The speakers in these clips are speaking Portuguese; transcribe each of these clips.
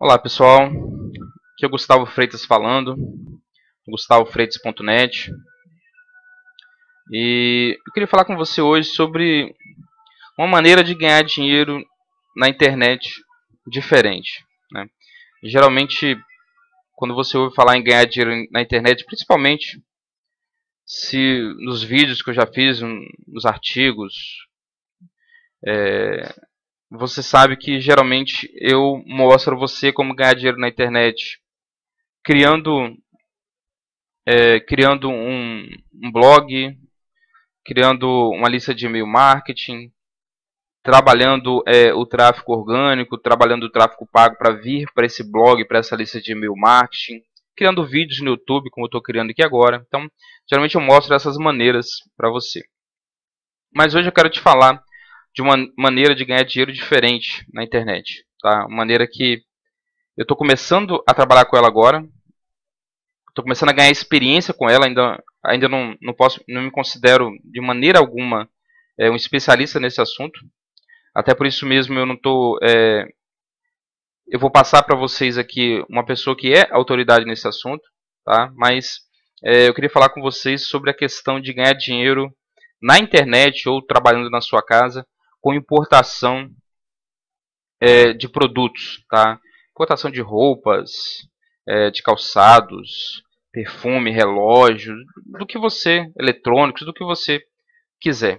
Olá pessoal, aqui é o Gustavo Freitas falando, GustavoFreitas.net, e eu queria falar com você hoje sobre uma maneira de ganhar dinheiro na internet diferente, né? Geralmente, quando você ouve falar em ganhar dinheiro na internet, principalmente se nos vídeos que eu já fiz, nos artigos, você sabe que geralmente eu mostro você como ganhar dinheiro na internet criando, criando um blog, criando uma lista de e-mail marketing, trabalhando o tráfego orgânico, trabalhando o tráfego pago para vir para esse blog, para essa lista de e-mail marketing, criando vídeos no YouTube, como eu estou criando aqui agora. Então, geralmente eu mostro essas maneiras para você. Mas hoje eu quero te falar de uma maneira de ganhar dinheiro diferente na internet. Tá? Uma maneira que eu estou começando a trabalhar com ela agora. Estou começando a ganhar experiência com ela. Ainda não me considero de maneira alguma um especialista nesse assunto. Até por isso mesmo eu não estou. Eu vou passar para vocês aqui uma pessoa que é autoridade nesse assunto, tá? Mas eu queria falar com vocês sobre a questão de ganhar dinheiro na internet ou trabalhando na sua casa com importação de produtos, tá? Importação de roupas, de calçados, perfume, relógio, do que você, eletrônicos, do que você quiser.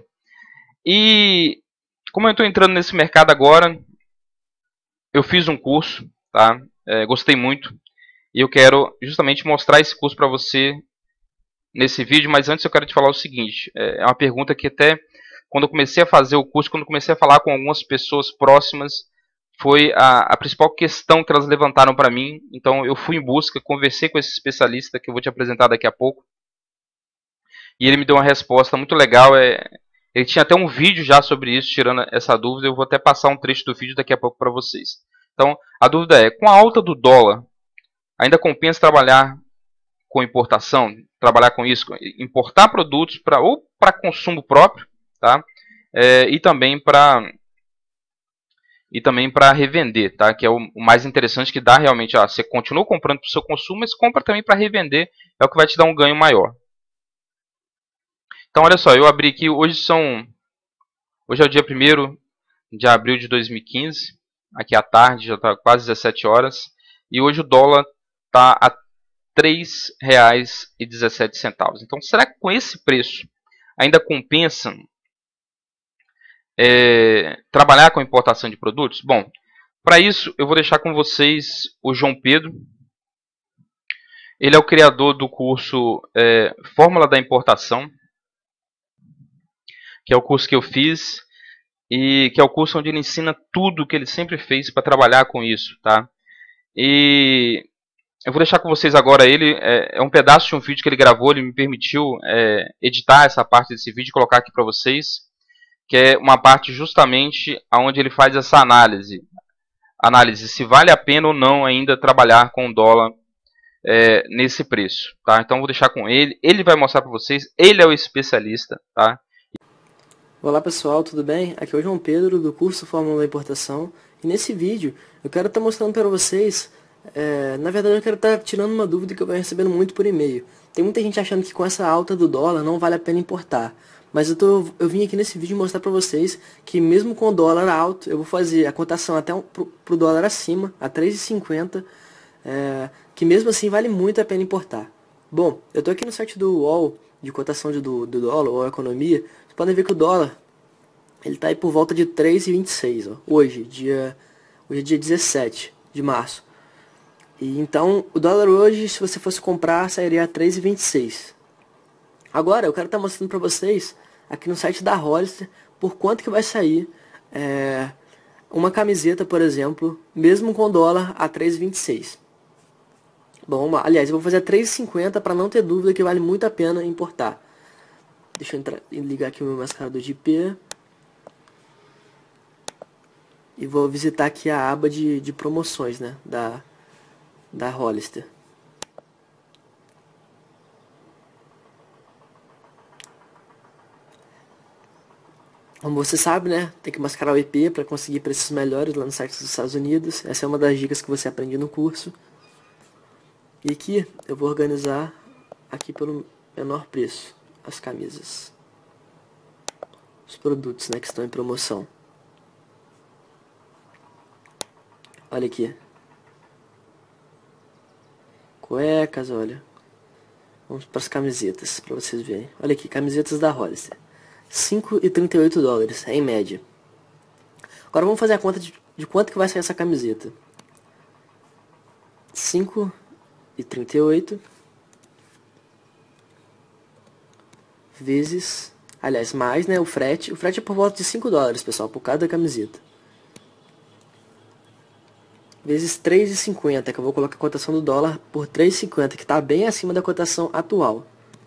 E como eu estou entrando nesse mercado agora, eu fiz um curso, tá? Gostei muito e eu quero justamente mostrar esse curso para você nesse vídeo. Mas antes eu quero te falar o seguinte: é uma pergunta que até quando eu comecei a fazer o curso, quando eu comecei a falar com algumas pessoas próximas, foi a principal questão que elas levantaram para mim. Então eu fui em busca, conversei com esse especialista que eu vou te apresentar daqui a pouco, e ele me deu uma resposta muito legal. Ele tinha até um vídeo já sobre isso, tirando essa dúvida. Eu vou até passar um trecho do vídeo daqui a pouco para vocês. Então, a dúvida é: com a alta do dólar, ainda compensa trabalhar com importação? Trabalhar com isso? Importar produtos ou para consumo próprio, tá? E também para revender, tá? Que é o mais interessante, que dá realmente. Você continua comprando para o seu consumo, mas compra também para revender, é o que vai te dar um ganho maior. Então, olha só, eu abri aqui, hoje é o dia 1º de abril de 2015, aqui à tarde, já está quase 17 horas, e hoje o dólar está a R$ 3,17. Então, será que com esse preço ainda compensa trabalhar com importação de produtos? Bom, para isso eu vou deixar com vocês o João Pedro. Ele é o criador do curso Fórmula da Importação, que é o curso que eu fiz, e que é o curso onde ele ensina tudo o que ele sempre fez para trabalhar com isso, tá? E eu vou deixar com vocês agora ele, é um pedaço de um vídeo que ele gravou. Ele me permitiu editar essa parte desse vídeo e colocar aqui para vocês, que é uma parte justamente onde ele faz essa análise se vale a pena ou não ainda trabalhar com o dólar nesse preço, tá? Então eu vou deixar com ele vai mostrar para vocês, ele é o especialista, tá? Olá pessoal, tudo bem? Aqui é o João Pedro do curso Fórmula da Importação, e nesse vídeo eu quero estar mostrando para vocês, na verdade eu quero estar tirando uma dúvida que eu venho recebendo muito por e-mail. Tem muita gente achando que com essa alta do dólar não vale a pena importar, mas eu vim aqui nesse vídeo mostrar para vocês que mesmo com o dólar alto, eu vou fazer a cotação até pro dólar acima, a 3,50, que mesmo assim vale muito a pena importar. Bom, eu estou aqui no site do UOL, de cotação do dólar, ou Economia. Vocês podem ver que o dólar ele está aí por volta de 3,26, ó. Hoje é dia 17 de março. E então, o dólar hoje, se você fosse comprar, sairia a 3,26. Agora, eu quero estar mostrando para vocês, aqui no site da Hollister, por quanto que vai sair uma camiseta, por exemplo, mesmo com dólar a 3,26. Bom, aliás, eu vou fazer a 3,50 para não ter dúvida que vale muito a pena importar. Deixa eu ligar aqui o meu mascarador de IP. E vou visitar aqui a aba de promoções, né, da Hollister. Como você sabe, né, tem que mascarar o IP para conseguir preços melhores lá no site dos Estados Unidos. Essa é uma das dicas que você aprende no curso. E aqui eu vou organizar aqui pelo menor preço as camisas, os produtos, né, que estão em promoção. Olha aqui, cuecas, olha. Vamos para as camisetas, para vocês verem. Olha aqui, camisetas da Hollister. $5,38 em média. Agora vamos fazer a conta de quanto que vai sair essa camiseta. 5,38 vezes, aliás, mais, né, o frete. O frete é por volta de $5, pessoal, por cada camiseta. Vezes 3,50, que eu vou colocar a cotação do dólar por 3,50, que está bem acima da cotação atual.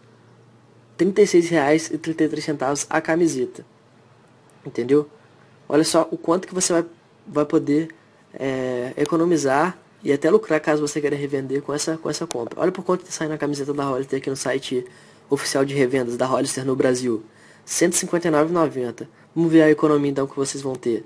R$36,33 a camiseta. Entendeu? Olha só o quanto que você vai poder economizar e até lucrar caso você queira revender com essa compra. Olha por quanto está saindo a camiseta da Hollister aqui no site oficial de revendas da Hollister no Brasil. R$159,90. Vamos ver a economia então que vocês vão ter.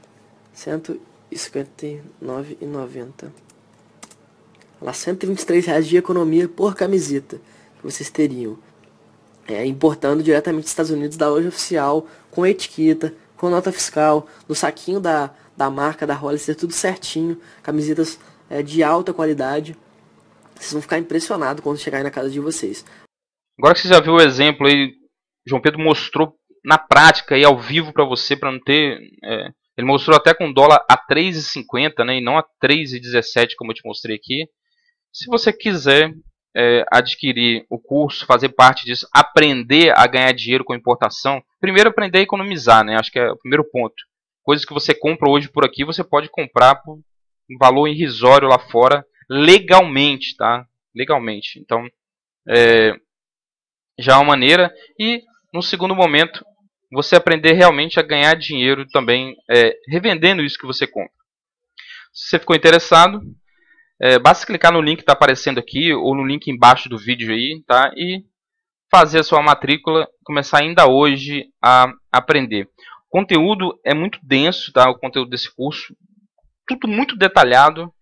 R$159,90. Olha lá, R$123 de economia por camiseta que vocês teriam. Importando diretamente dos Estados Unidos da loja oficial, com etiqueta, com nota fiscal, no saquinho da marca, da Hollister, tudo certinho. Camisetas de alta qualidade. Vocês vão ficar impressionados quando chegar aí na casa de vocês. Agora que você já viu o exemplo aí, João Pedro mostrou na prática e ao vivo para você, para não ter... ele mostrou até com dólar a 3,50, né, e não a 3,17 como eu te mostrei aqui. Se você quiser adquirir o curso, fazer parte disso, aprender a ganhar dinheiro com importação, primeiro aprender a economizar, né? Acho que é o primeiro ponto. Coisas que você compra hoje por aqui, você pode comprar por um valor irrisório lá fora, legalmente, tá? Legalmente. Então, já é uma maneira. E, no segundo momento, você aprender realmente a ganhar dinheiro também, revendendo isso que você compra. Se você ficou interessado, basta clicar no link que está aparecendo aqui, ou no link embaixo do vídeo aí, tá? E fazer a sua matrícula, começar ainda hoje a aprender. O conteúdo é muito denso, tá? O conteúdo desse curso, tudo muito detalhado,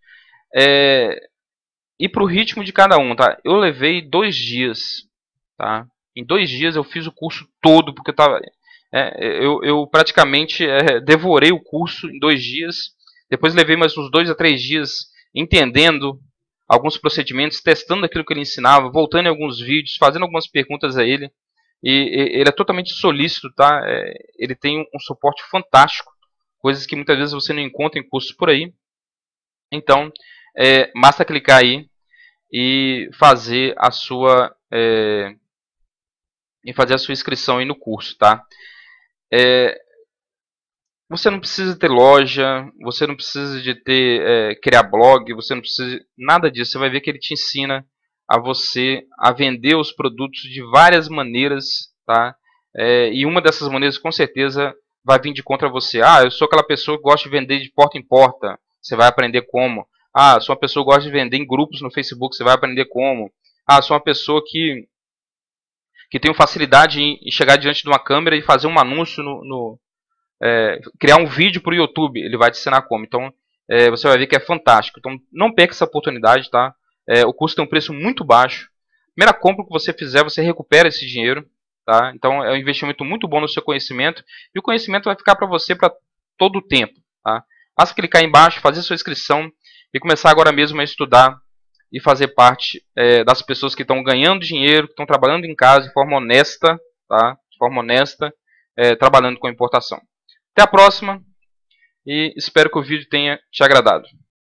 e para o ritmo de cada um, tá? Eu levei 2 dias, tá? Em 2 dias eu fiz o curso todo, porque eu praticamente devorei o curso em 2 dias. Depois levei mais uns 2 a 3 dias entendendo alguns procedimentos, testando aquilo que ele ensinava, voltando em alguns vídeos, fazendo algumas perguntas a ele. E ele é totalmente solícito, tá? Ele tem um suporte fantástico, coisas que muitas vezes você não encontra em cursos por aí. Então, basta clicar aí e fazer a sua inscrição aí no curso, tá? Você não precisa ter loja, você não precisa de criar blog, você não precisa de nada disso. Você vai ver que ele te ensina a você a vender os produtos de várias maneiras, tá? E uma dessas maneiras com certeza vai vir de contra você. Ah, eu sou aquela pessoa que gosta de vender de porta em porta. Você vai aprender como. Ah, sou uma pessoa que gosta de vender em grupos no Facebook. Você vai aprender como. Ah, sou uma pessoa que tem facilidade em chegar diante de uma câmera e fazer um anúncio criar um vídeo para o YouTube, ele vai te ensinar como. Então, você vai ver que é fantástico. Então, não perca essa oportunidade, tá? O curso tem um preço muito baixo. Primeira compra que você fizer, você recupera esse dinheiro, tá? Então, é um investimento muito bom no seu conhecimento. E o conhecimento vai ficar para você para todo o tempo, tá? Basta clicar aí embaixo, fazer sua inscrição e começar agora mesmo a estudar e fazer parte das pessoas que estão ganhando dinheiro, que estão trabalhando em casa de forma honesta, tá? De forma honesta, trabalhando com importação. Até a próxima e espero que o vídeo tenha te agradado.